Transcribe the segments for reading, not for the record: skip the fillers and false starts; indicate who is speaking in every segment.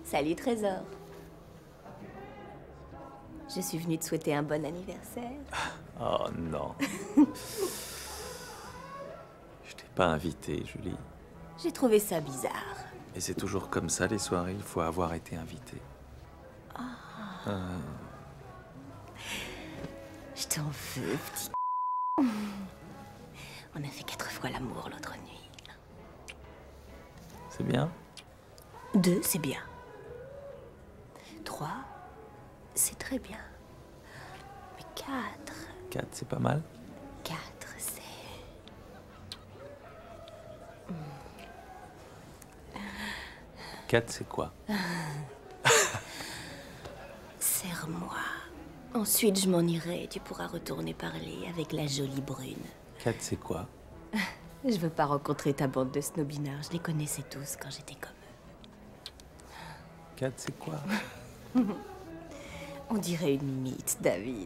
Speaker 1: Salut Trésor. Je suis venue te souhaiter un bon anniversaire.
Speaker 2: Oh non. Je t'ai pas invité, Julie.
Speaker 1: J'ai trouvé ça bizarre.
Speaker 2: Et c'est toujours comme ça, les soirées, il faut avoir été invité.
Speaker 1: Je t'en veux, petit. On a fait 4 fois l'amour l'autre nuit.
Speaker 2: C'est bien?
Speaker 1: 2, c'est bien. 3, c'est très bien. Mais 4...
Speaker 2: 4, c'est pas mal?
Speaker 1: 4, c'est...
Speaker 2: Quatre, c'est quoi?
Speaker 1: Serre-moi. Ensuite, je m'en irai et tu pourras retourner parler avec la jolie brune.
Speaker 2: 4, c'est quoi?
Speaker 1: Je veux pas rencontrer ta bande de snobinards. Je les connaissais tous quand j'étais comme eux.
Speaker 2: 4, c'est quoi?
Speaker 1: On dirait une mythe, David.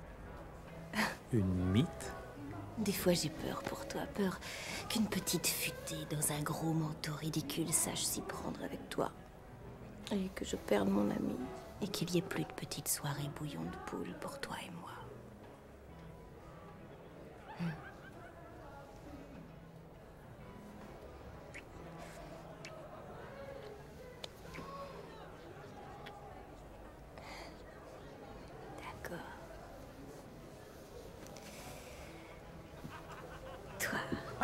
Speaker 2: Une mythe?
Speaker 1: Des fois, j'ai peur pour toi. Peur qu'une petite futée dans un gros manteau ridicule sache s'y prendre avec toi. Et que je perde mon ami. Et qu'il y ait plus de petites soirées bouillon de poule pour toi et moi. D'accord. Toi.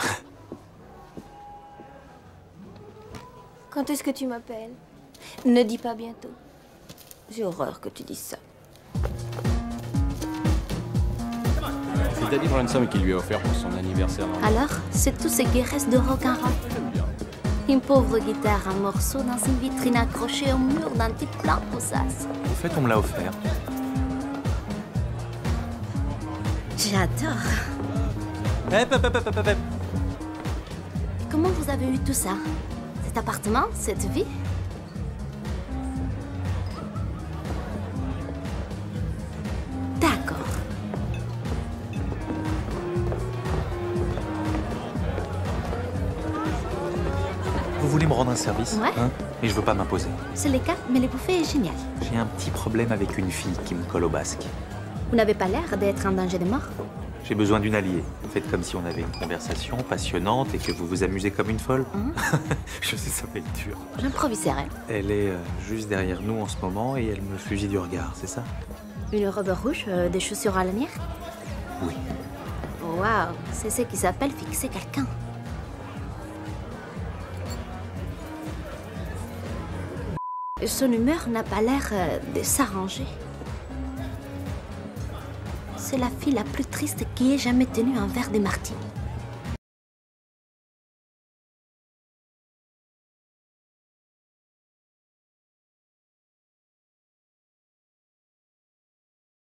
Speaker 1: Quand est-ce que tu m'appelles? Ne dis pas bientôt. J'ai horreur que tu dises ça.
Speaker 3: C'est-à-dire une somme qu'il lui a offert pour son anniversaire.
Speaker 4: Alors, c'est tout ce qui reste de rock'n'roll. Une pauvre guitare en morceaux dans une vitrine accrochée au mur d'un type plein de poussasse.
Speaker 2: En fait, on me l'a offert.
Speaker 4: J'adore.
Speaker 2: Hep.
Speaker 4: Comment vous avez eu tout ça? Cet appartement? Cette vie? D'accord.
Speaker 2: Vous voulez me rendre un service?
Speaker 4: Ouais.
Speaker 2: Hein? Et je veux pas m'imposer.
Speaker 4: C'est le cas, mais le buffet est génial.
Speaker 2: J'ai un petit problème avec une fille qui me colle au basque.
Speaker 4: Vous n'avez pas l'air d'être en danger de mort.
Speaker 2: J'ai besoin d'une alliée. Faites comme si on avait une conversation passionnante et que vous vous amusez comme une folle. Je sais, ça va être dur.
Speaker 4: J'improviserai.
Speaker 2: Elle est juste derrière nous en ce moment et elle me fusille du regard, c'est ça?
Speaker 4: Une robe rouge, des chaussures à lanière.
Speaker 2: Oui.
Speaker 4: Waouh, c'est ce qui s'appelle fixer quelqu'un. Son humeur n'a pas l'air de s'arranger. C'est la fille la plus triste qui ait jamais tenu un verre de martini.